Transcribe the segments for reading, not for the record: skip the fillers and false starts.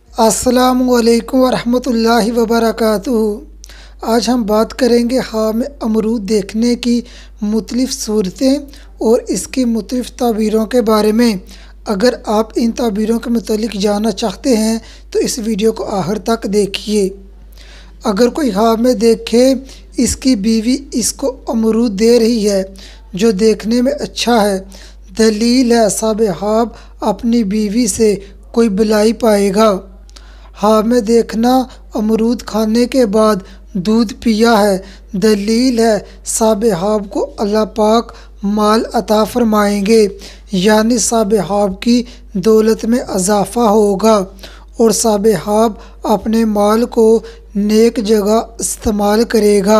السلام علیکم ورحمۃ اللہ وبرکاتہ۔ آج ہم بات کریں گے میں امرود دیکھنے کی مختلف صورتیں اور اس کی مختلف تعبیروں کے بارے میں۔ اگر آپ ان تعبیروں کے متعلق جاننا چاہتے ہیں تو اس ویڈیو کو آخر تک دیکھیے۔ اگر کوئی میں دیکھے اس کی بیوی اس کو امرود دے رہی ہے جو دیکھنے میں اچھا ہے، دلیل ہے صاحب اپنی بیوی سے کوئی بھلائی پائے گا۔ میں دیکھنا امرود کھانے کے بعد دودھ پیا ہے، دلیل ہے صاحب کو اللہ پاک مال عطا فرمائیں گے، یعنی صاحب کی دولت میں اضافہ ہوگا اور صاحب اپنے مال کو نیک جگہ استعمال کرے گا۔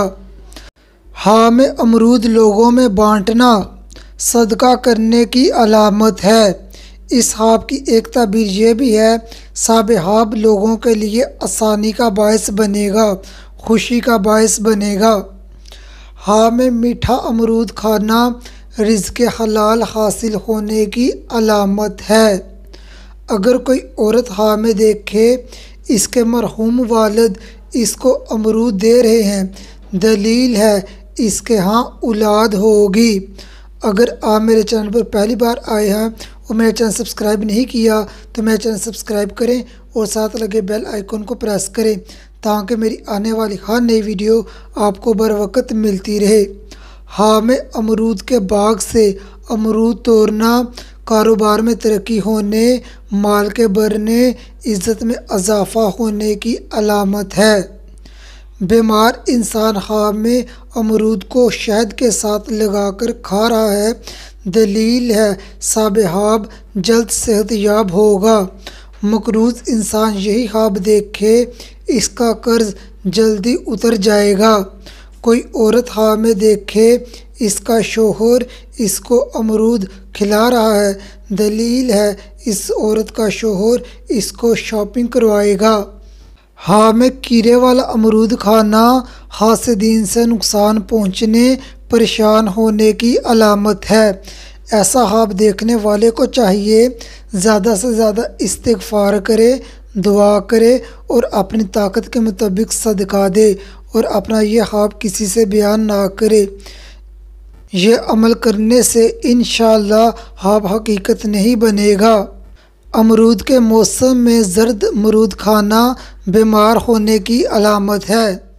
میں امرود لوگوں میں بانٹنا صدقہ کرنے کی علامت ہے۔ اس کی ایک تعبیر یہ بھی ہے، صاحب لوگوں کے لیے آسانی کا باعث بنے گا، خوشی کا باعث بنے گا۔ میں میٹھا امرود کھانا رزق حلال حاصل ہونے کی علامت ہے۔ اگر کوئی عورت میں دیکھے اس کے مرحوم والد اس کو امرود دے رہے ہیں، دلیل ہے اس کے اولاد ہوگی۔ اگر آپ میرے چینل پر پہلی بار آئے ہیں اور میرے چینل سبسکرائب نہیں کیا تو میرے چینل سبسکرائب کریں اور ساتھ لگے بیل آئیکن کو پریس کریں تاکہ میری آنے والی ہر نئی ویڈیو آپ کو بر وقت ملتی رہے۔ میں امرود کے باغ سے امرود توڑنا کاروبار میں ترقی ہونے، مال کے بڑھنے، عزت میں اضافہ ہونے کی علامت ہے۔ بیمار انسان میں امرود کو شہد کے ساتھ لگا کر کھا رہا ہے، دلیل ہے صاحب جلد صحت یاب ہوگا۔ مقروض انسان یہی دیکھے اس کا قرض جلدی اتر جائے گا۔ کوئی عورت میں دیکھے اس کا شوہر اس کو امرود کھلا رہا ہے، دلیل ہے اس عورت کا شوہر اس کو شاپنگ کروائے گا۔ میں کیڑے والا امرود کھانا حاسدین سے نقصان پہنچنے، پریشان ہونے کی علامت ہے۔ ایسا دیکھنے والے کو چاہیے زیادہ سے زیادہ استغفار کرے، دعا کرے اور اپنی طاقت کے مطابق صدقہ دے اور اپنا یہ کسی سے بیان نہ کرے۔ یہ عمل کرنے سے انشاءاللہ حقیقت نہیں بنے گا۔ امرود کے موسم میں زرد امرود کھانا بیمار ہونے کی علامت ہے۔